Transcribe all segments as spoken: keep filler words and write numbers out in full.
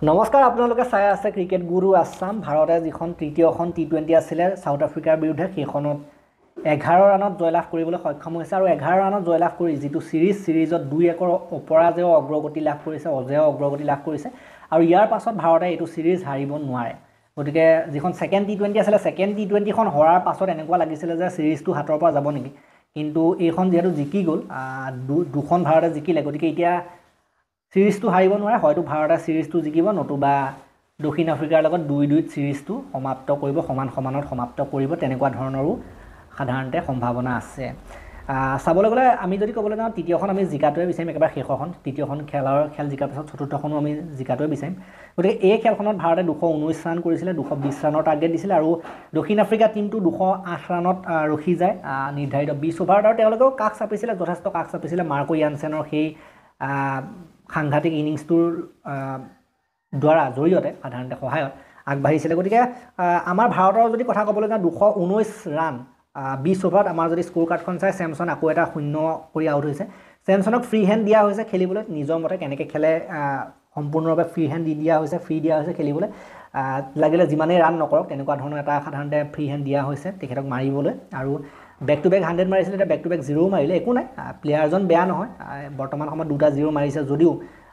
নমস্কাৰ আপোনালোকে চাই আছে ক্ৰিকেট গুৰু আছাম ভাৰতে যিখন তৃতীয়খন টি টুৱেণ্টি আছিলে সাউথ আফ্ৰিকাৰ বিৰুদ্ধে সেইখনত এঘাৰ ৰানত জয়লাভ কৰিবলৈ সক্ষম হৈছে আৰু এঘাৰ ৰানত জয়লাভ কৰি যিটো সিৰিজ সিৰিজত দুই একৰ অপৰাজেয় অগ্ৰগতি লাভ কৰিছে অজেয় অগ্ৰগতি লাভ কৰিছে আৰু ইয়াৰ পাছত ভাৰতে এইটো সিৰিজ হাৰিব নোৱাৰে গতিকে যিখন সেকেন্ড টি টুৱেণ্টি আছিলে সেকেন্ড টি টুৱেণ্টিখন হৰাৰ পাছত এনেকুৱা লাগিছিল যে সিৰিজটো হাতৰ পৰা যাব নেকি কিন্তু এইখন যেহেতু জিকি গ'ল দুখন ভাৰতে জিকিলে গতিকে এতিয়া সিৰিজটো হাৰিব নোৱাৰে হয়তো ভাৰতে সিৰিজটো জিকিব নতুবা দক্ষিণ আফ্ৰিকাৰ লগত দুই দুইত সিৰিজটো সমাপ্ত কৰিব সমান সমানত সমাপ্ত কৰিব তেনেকুৱা ধৰণৰো সাধাৰণতে সম্ভাৱনা আছে চাবলৈ গ'লে আমি যদি ক'বলৈ যাওঁ তৃতীয়খন আমি জিকাটোৱে বিচাৰিম একেবাৰে শেষৰখন তৃতীয়খন খেলৰ খেল জিকাৰ পিছত চতুৰ্থখনো আমি জিকাটোৱে বিচাৰিম গতিকে এই খেলখনত ভাৰতে দুশ ঊনৈছ ৰান কৰিছিলে দুশ বিছ ৰানৰ টাৰ্গেট দিছিলে আৰু দক্ষিণ আফ্ৰিকা টীমটো দুশ আঠ ৰানত ৰখি যায় নিৰ্ধাৰিত বিছ অভাৰত আৰু তেওঁলোকেও কাষ চাপিছিলে যথেষ্ট কাষ চাপিছিলে মাৰ্কো ইয়ানছেনৰ সেই সাংঘাতিক ইনিংছটোৰ দ্বাৰা জৰিয়তে সাধাৰণতে সহায়ত আগবাঢ়িছিলে গতিকে আমাৰ ভাৰতৰ যদি কথা ক'বলৈ যাওঁ দুশ ঊনৈছ ৰান বিছ অভাৰত আমাৰ যদি স্ক'ৰ কাৰ্ডখন চাই চেমছন আকৌ এটা শূন্য কৰি আউট হৈছে চেমছনক ফ্ৰী হেণ্ড দিয়া হৈছে খেলিবলৈ নিজৰ মতে কেনেকৈ খেলে সম্পূৰ্ণৰূপে ফ্ৰী হেণ্ড দি দিয়া হৈছে ফ্ৰী দিয়া হৈছে খেলিবলৈ লাগিলে যিমানেই ৰান নকৰক তেনেকুৱা ধৰণৰ এটা সাধাৰণতে ফ্ৰী হেণ্ড দিয়া হৈছে তেখেতক মাৰিবলৈ আৰু বেক টু বেক হাণ্ড্ৰেড মাৰিছিলে এতিয়া বেক টু বেক জিৰ' মাৰিলে একো নাই প্লেয়াৰজন বেয়া নহয় বৰ্তমান সময়ত দুটা জিৰ' মাৰিছে যদিও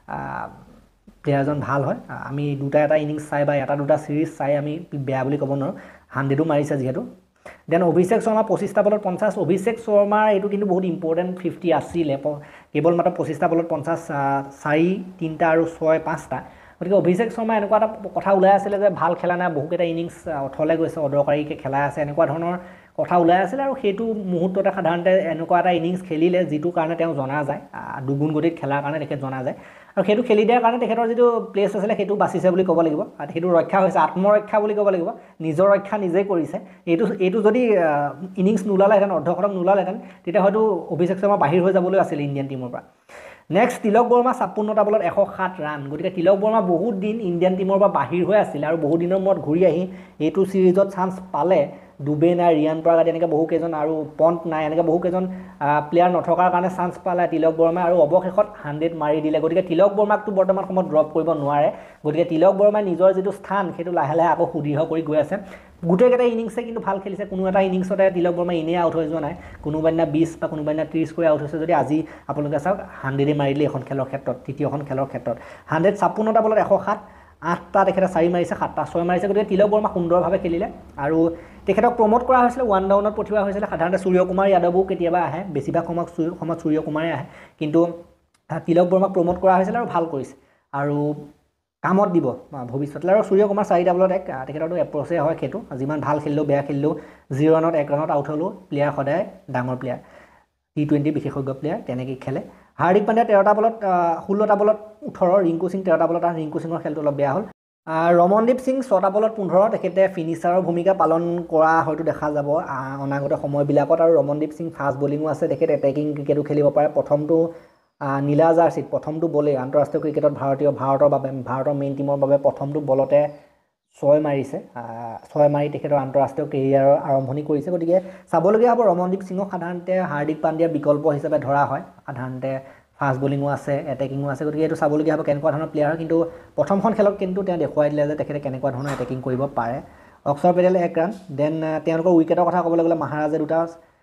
প্লেয়াৰজন ভাল হয় আমি দুটা এটা ইনিংছ চাই বা এটা দুটা চিৰিজ চাই আমি বেয়া বুলি ক'ব নোৱাৰোঁ হাণ্ড্ৰেডো মাৰিছে যিহেতু দেন অভিষেক শৰ্মা পঁচিছটা বলত পঞ্চাছ অভিষেক শৰ্মাৰ এইটো কিন্তু বহুত ইম্পৰ্টেণ্ট ফিফটি আছিলে কেৱল মাত্ৰ পঁচিছটা বলত পঞ্চাছ চাৰি তিনিটা আৰু ছয় পাঁচটা গতিকে অভিষেক শৰ্মা এনেকুৱা এটা কথা ওলাই আছিলে যে ভাল খেলা নাই বহুকেইটা ইনিংছ অথলে গৈছে অদৰকাৰীকৈ খেলা আছে এনেকুৱা ধৰণৰ কথা ওলাই আছিলে আৰু সেইটো মুহূৰ্ততে সাধাৰণতে এনেকুৱা এটা ইনিংছ খেলিলে যিটো কাৰণে তেওঁ জনা যায় দুগুণ গতিত খেলাৰ কাৰণে তেখেত জনা যায় আৰু সেইটো খেলি দিয়াৰ কাৰণে তেখেতৰ যিটো প্লেচ আছিলে সেইটো বাচিছে বুলি ক'ব লাগিব আৰু সেইটো ৰক্ষা হৈছে আত্মৰক্ষা বুলি ক'ব লাগিব নিজৰ ৰক্ষা নিজেই কৰিছে এইটো এইটো যদি ইনিংছ নোলালেহেঁতেন অৰ্ধশতক নোলালেহেঁতেন তেতিয়া হয়তো অভিষেক শৰ্মা বাহিৰ হৈ যাবলৈ আছিল ইণ্ডিয়ান টীমৰ পৰা নেক্সট তিলক বৰ্মা ছাপন্নটা বলত এশ সাত ৰান গতিকে তিলক বৰ্মা বহুত দিন ইণ্ডিয়ান টীমৰ পৰা বাহিৰ হৈ আছিলে আৰু বহুত দিনৰ মূৰত ঘূৰি আহি এইটো ছিৰিজত চান্স পালে ডুবে নাই ৰিয়ান পৰাগ আদি এনেকৈ বহুকেইজন আৰু পণ্ট নাই এনেকৈ বহুকেইজন প্লেয়াৰ নথকাৰ কাৰণে চান্স পালে তিলক বৰ্মাই আৰু অৱশেষত হাণ্ড্ৰেড মাৰি দিলে গতিকে তিলক বৰ্মাকতো বৰ্তমান সময়ত ড্ৰপ কৰিব নোৱাৰে গতিকে তিলক বৰ্মাই নিজৰ যিটো স্থান সেইটো লাহে লাহে আকৌ সুদৃঢ় কৰি গৈ আছে গোটেইকেইটা ইনিংছে কিন্তু ভাল খেলিছে কোনো এটা ইনিংছতে তিলক বৰ্মাই এনেই আউট হৈ যোৱা নাই কোনোবা দিনা বিছ বা কোনোবা দিনা ত্ৰিছ কৰি আউট হৈছে যদি আজি আপোনালোকে চাওক হাণ্ড্ৰেডে মাৰি দিলে এখন খেলৰ ক্ষেত্ৰত তৃতীয়খন খেলৰ ক্ষেত্ৰত হাণ্ড্ৰেড ছাপন্নটা বলত এশ সাত আঠটা তেখেতে চাৰি মাৰিছে সাতটা ছয় মাৰিছে গতিকে তিলক বৰ্মা সুন্দৰভাৱে খেলিলে আৰু তেখেতক প্ৰমোট কৰা হৈছিলে ওৱান ডাউনত পঠিওৱা হৈছিলে সাধাৰণতে সূৰ্যকুমাৰ যাদৱো কেতিয়াবা আহে বেছিভাগ সময়ত সময়ত সূৰ্যকুমাৰে আহে কিন্তু তিলক বৰ্মাক প্ৰমোট কৰা হৈছিলে আৰু ভাল কৰিছে আৰু কামত দিব ভৱিষ্যতলৈ আৰু সূৰ্যকুমাৰ চাৰিটা বলত এক তেখেতৰতো এপ্ৰ'চে হয় সেইটো যিমান ভাল খেলিলেও বেয়া খেলিলেও জিৰ' ৰানত এক ৰানত আউট হ'লেও প্লেয়াৰ সদায় ডাঙৰ প্লেয়াৰ টি টুৱেণ্টি বিশেষজ্ঞ প্লেয়াৰ তেনেকৈ খেলে হাৰ্দিক পাণ্ডিয়া তেৰটা বলত ষোল্লটা বলত ওঠৰ ৰিংকু সিং তেৰটা বলত আৰু ৰিংকু সিঙৰ খেলটো অলপ বেয়া হ'ল ৰমনদীপ সিং ছটা বলত পোন্ধৰ তেখেতে ফিনিচাৰৰ ভূমিকা পালন কৰা হয়তো দেখা যাব অনাগত সময়বিলাকত আৰু ৰমনদীপ সিং ফাষ্ট বলিঙো আছে তেখেতে এটেকিং ক্ৰিকেটো খেলিব পাৰে প্ৰথমটো নীলা জাৰ্চিত প্ৰথমটো বলেই আন্তঃৰাষ্ট্ৰীয় ক্ৰিকেটত ভাৰতীয় ভাৰতৰ বাবে ভাৰতৰ মেইন টীমৰ বাবে প্ৰথমটো বলতে ছয় মাৰিছে ছয় মাৰি তেখেতৰ আন্তঃৰাষ্ট্ৰীয় কেৰিয়াৰৰ আৰম্ভণি কৰিছে গতিকে চাবলগীয়া হ'ব ৰমনদীপ সিঙক সাধাৰণতে হাৰ্দিক পাণ্ডিয়াৰ বিকল্প হিচাপে ধৰা হয় সাধাৰণতে ফাষ্ট বলিঙো আছে এটেকিঙো আছে গতিকে এইটো চাবলগীয়া হ'ব কেনেকুৱা ধৰণৰ প্লেয়াৰ কিন্তু প্ৰথমখন খেলত কিন্তু তেওঁ দেখুৱাই দিলে যে তেখেতে কেনেকুৱা ধৰণৰ এটেকিং কৰিব পাৰে অক্ষৰ পেটেলে এক ৰান দেন তেওঁলোকৰ উইকেটৰ কথা ক'বলৈ গ'লে মহাৰাজে দুটা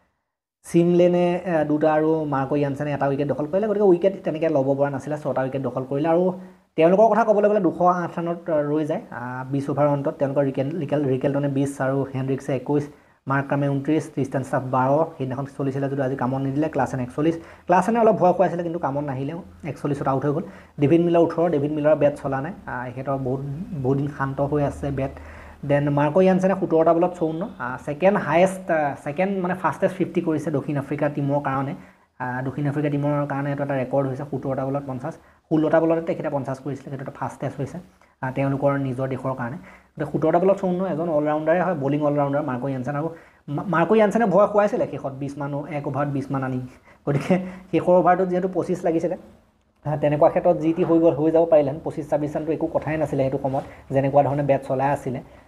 চিমলেনে দুটা আৰু মাৰ্কো ইয়ানছেনে এটা উইকেট দখল কৰিলে গতিকে উইকেট তেনেকৈ ল'ব পৰা নাছিলে ছটা উইকেট দখল কৰিলে আৰু তেওঁলোকৰ কথা ক'বলৈ গ'লে দুশ আঠ ৰানত ৰৈ যায় বিছ অভাৰৰ অন্তত তেওঁলোকৰ ৰিকেল ৰিকেল ৰিকেলটনে বিছ আৰু হেনৰিক্সে একৈছ মাৰ্ক কামে ঊনত্ৰিছ ত্ৰিষ্টান ষ্টাফ বাৰ সেইদিনাখন চলিছিলে যদিও আজি কামত নিদিলে ক্লাছেন একচল্লিছ ক্লাছেনে অলপ ভয় খুৱাইছিলে কিন্তু কামত নাহিলেও একচল্লিছত আউট হৈ গ'ল ডেভিড মিলাৰ ওঠৰ ডেভিড মিলাৰৰ বেট চলা নাই সিহঁতৰ বহুত বহুত দিন শান্ত হৈ আছে বেট দেন মাৰ্কো ইয়ানছেনে সোতৰটা বলত চৌৱন্ন ছেকেণ্ড হায়েষ্ট ছেকেণ্ড মানে ফাষ্টেষ্ট ফিফটি কৰিছে দক্ষিণ আফ্ৰিকা টীমৰ কাৰণে দক্ষিণ আফ্ৰিকা টীমৰ কাৰণে এইটো এটা ৰেকৰ্ড হৈছে সোতৰটা বলত পঞ্চাছ ষোল্লটা বলতে তেখেতে পঞ্চাছ কৰিছিলে সেইটো এটা ফাষ্টেষ্ট হৈছে তেওঁলোকৰ নিজৰ দেশৰ কাৰণে গতিকে সোতৰটা বলত চৌৱন্ন এজন অলৰাউণ্ডাৰে হয় বলিং অলৰাউণ্ডাৰ মাৰ্কো ইয়ানছেন আৰু মাৰ্কো ইয়ানছেনে ভয় খুৱাইছিলে শেষত বিছ মান এক অভাৰত বিছ মান আনি গতিকে শেষৰ অভাৰটোত যিহেতু পঁচিছ লাগিছিলে তেনেকুৱা ক্ষেত্ৰত যি টি হৈ গ'ল হৈ যাব পাৰিলেহেঁতেন পঁচিছ ছাব্বিছ ৰানটো একো কথাই নাছিলে সেইটো সময়ত যেনেকুৱা ধৰণে বেট চলাই আছিলে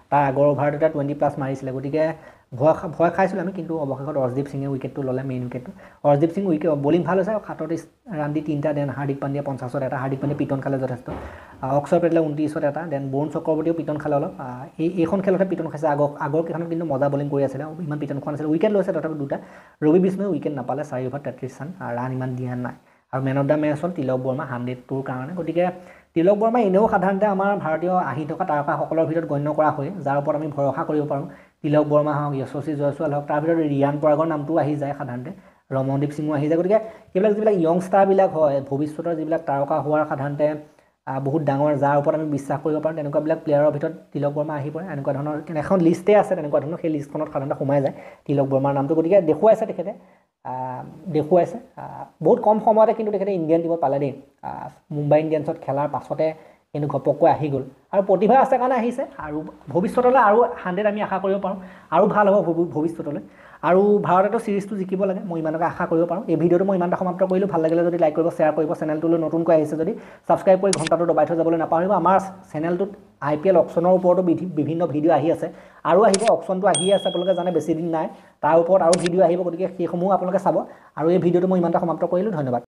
তাৰ আগৰ অভাৰত এটা টুৱেণ্টি প্লাছ মাৰিছিলে গতিকে ভয় ভয় খাইছিলোঁ আমি কিন্তু অৱশেষত অৰ্শদীপ সিঙে উইকেটটো ল'লে মেইন উইকেটটো অৰ্শদীপ সিং উইকেট বলিং ভাল হৈছে আৰু সাতত্ৰিছ ৰান দি তিনিটা দেন হাৰ্দিক পাণ্ডিয়া পঞ্চাছত এটা হাৰ্দিক পাণ্ডিয়া পিটন খালে যথেষ্ট অক্ষৰ পেটেলে ঊনত্ৰিছত এটা দেন বৰুণ চক্ৰৱৰ্তীয়েও পিটন খালে অলপ এই এইখন খেলতে পিটন খাইছে আগৰ আগৰ কেইখনত কিন্তু মজা বলিং কৰি আছিলে ইমান পিটন খোৱা নাছিলে উইকেট লৈছে তথাপি দুটা ৰবি বিষ্ণুৱে উইকেট নাপালে চাৰি অভাৰ তেত্ৰিছ ৰান ৰান ইমান দিয়া নাই আৰু মেন অফ দ্য মেচ হ'ল তিলক বৰ্মা হাণ্ড্ৰেডটোৰ কাৰণে গতিকে তিলক বৰ্মা এনেও সাধাৰণতে আমাৰ ভাৰতীয় আহি থকা তাৰকাসকলৰ ভিতৰত গণ্য কৰা হয় যাৰ ওপৰত আমি ভৰসা কৰিব পাৰোঁ তিলক বৰ্মা হওক যশস্বী জয়ছোৱাল হওক তাৰ ভিতৰত ৰিয়ান পৰাগৰ নামটো আহি যায় সাধাৰণতে ৰমনদীপ সিঙো আহি যায় গতিকে সেইবিলাক যিবিলাক য়ংষ্টাৰবিলাক হয় ভৱিষ্যতৰ যিবিলাক তাৰকা হোৱাৰ সাধাৰণতে বহুত ডাঙৰ যাৰ ওপৰত আমি বিশ্বাস কৰিব পাৰোঁ তেনেকুৱাবিলাক প্লেয়াৰৰ ভিতৰত তিলক বৰ্মা আহি পৰে এনেকুৱা ধৰণৰ এখন লিষ্টে আছে তেনেকুৱা ধৰণৰ সেই লিষ্টখনত সাধাৰণতে সোমাই যায় তিলক বৰ্মাৰ নামটো গতিকে দেখুৱাইছে তেখেতে দেখুৱাইছে বহুত কম সময়তে কিন্তু তেখেতে ইণ্ডিয়ান টিমত পালে দেই মুম্বাই ইণ্ডিয়ানছত খেলাৰ পাছতে কিন্তু ঘপককৈ আহি গ'ল আৰু প্ৰতিভা আছে কাৰণে আহিছে আৰু ভৱিষ্যতলৈ আৰু হাণ্ড্ৰেড আমি আশা কৰিব পাৰোঁ আৰু ভাল হ'ব ভৱিষ্যতলৈ আৰু ভাৰতেতো চিৰিজটো জিকিব লাগে মই ইমানকে আশা কৰিব পাৰোঁ এই ভিডিঅ'টো মই ইমানটা সমাপ্ত কৰিলোঁ ভাল লাগিলে যদি লাইক কৰিব শ্বেয়াৰ কৰিব চেনেলটোলৈ নতুনকৈ আহিছে যদি ছাবস্ক্ৰাইব কৰি ঘণ্টাটো দবাই থৈ যাবলৈ নাপাহৰিব আমাৰ চেনেলটোত আই পি এল অপশ্যনৰ ওপৰতো বিভিন্ন ভিডিঅ' আহি আছে আৰু আহিব অপশ্যনটো আহিয়ে আছে আপোনালোকে জানে বেছি দিন নাই তাৰ ওপৰত আৰু ভিডিঅ' আহিব গতিকে সেইসমূহ আপোনালোকে চাব আৰু এই ভিডিঅ'টো মই ইমানটা সমাপ্ত কৰিলোঁ ধন্যবাদ